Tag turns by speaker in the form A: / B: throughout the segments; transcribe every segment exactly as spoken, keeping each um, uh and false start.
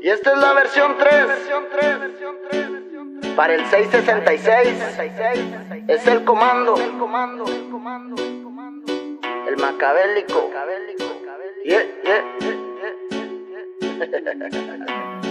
A: Y esta es la versión tres. Para el seis sesenta y seis. Es el comando. El macabélico. Yeah, yeah, yeah.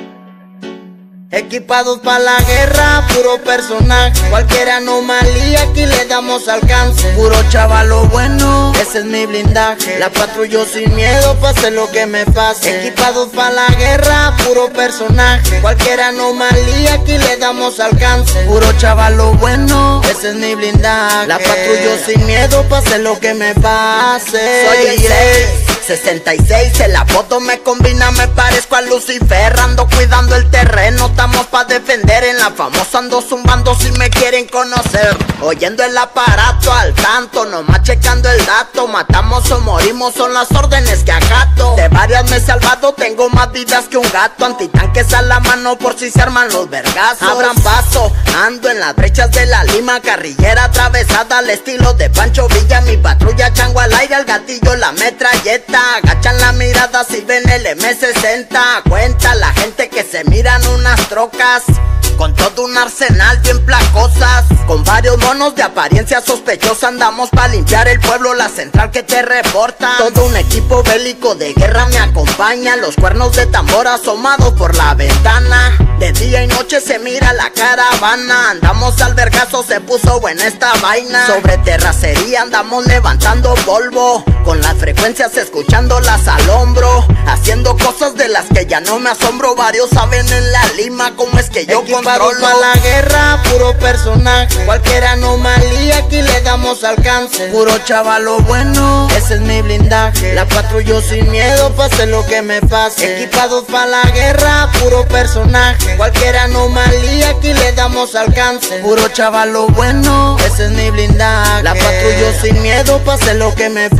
A: Equipados para la guerra, puro personaje. Cualquier anomalía aquí le damos alcance. Puro chavalo bueno, ese es mi blindaje. La patrullo sin miedo, pase lo que me pase. Equipados para la guerra, puro personaje. Cualquier anomalía aquí le damos alcance. Puro chavalo bueno, ese es mi blindaje. La patrullo sin miedo, pase lo que me pase. Soy el seis sesenta y seis, en la foto me combina, me parezco a Lucifer. Ando cuidando el terreno, estamos pa' defender. En la famosa ando zumbando si me quieren conocer. Oyendo el aparato al tanto, nomás checando el dato. Matamos o morimos, son las órdenes que acato. De varias me he salvado, tengo más vidas que un gato. Antitanques a la mano por si se arman los vergazos. Abran paso, ando en las brechas de la Lima. Carrillera atravesada al estilo de Pancho Villa. Mi patrulla chango al aire, al gatillo la metralleta. Agachan la mirada si ven el eme sesenta. Cuenta la gente que se miran unas trocas con todo un arsenal bien placosas. Con varios monos de apariencia sospechosa. Andamos pa' limpiar el pueblo, la central que te reporta. Todo un equipo bélico de guerra me acompaña. Los cuernos de tambor asomados por la ventana. De día y noche se mira la caravana. Andamos al vergazo, se puso buena esta vaina. Sobre terracería andamos levantando polvo, con las frecuencias escuchándolas al hombro. Haciendo cosas de las que ya no me asombro. Varios saben en la Lima cómo es que yo controlo. Para la guerra, puro personaje. Cualquier anomalía aquí le damos alcance. Puro chavalo bueno, ese es mi blindaje. La patrullo sin miedo, pase lo que me pase. Equipados para la guerra, puro personaje. Cualquier anomalía aquí le damos alcance. Puro chavalo bueno, ese es mi blindaje. La patrullo sin miedo, pase lo que me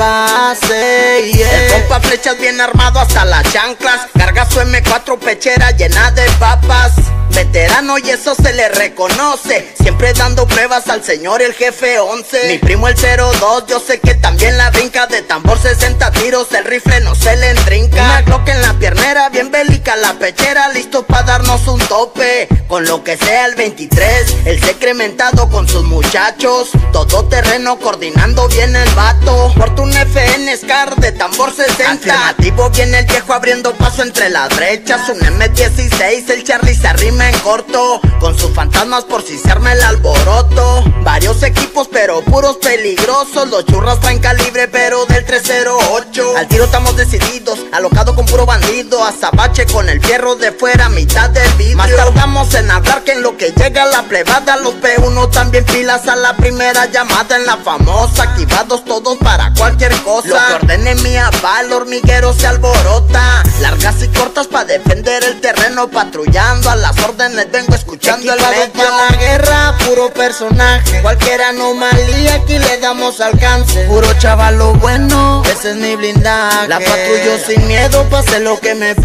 A: pase, yeah. El compa flechas bien armado hasta las chanclas. Carga su eme cuatro pechera llena de papas. Veterano y eso se le reconoce. Siempre dando pruebas al señor el jefe once. Mi primo el cero dos, yo sé que también la brinca. De tambor sesenta tiros, el rifle no se le entrinca. Una Glock en la piernera, bien bélica la pechera. Listo pa' darnos un tope, con lo que sea el veintitrés. El secrementado con sus muchachos. Todo terreno coordinando bien el vato. Porta un efe ene Scar de tambor sesenta. Afirmativo viene el viejo abriendo paso entre las brechas. Un eme dieciséis, el Charlie se arrima en corto, con sus fantasmas por si se arma el alboroto. Varios equipos pero puros peligrosos. Los churras traen calibre pero del tres cero ocho. Al tiro estamos decididos, alocado con puro bandido. Azabache con el fierro de fuera, mitad del vidrio. Más tardamos en hablar que en lo que llega la plebada. Los pe uno también pilas a la primera llamada. En la famosa, activados todos para cualquier cosa. Lo que ordene mi aval, hormiguero se alborota. Largas y cortas pa' defender el terreno. Patrullando a las órdenes, vengo escuchando el medio. Para la guerra, puro personaje. Cualquier anomalía aquí le damos alcance. Puro chavalo bueno, ese es mi blindaje. La patrullo sin miedo, pase lo que me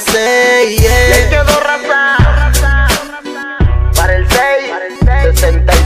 A: pase, yeah. Le quedó raza. Para el seis sesenta y seis.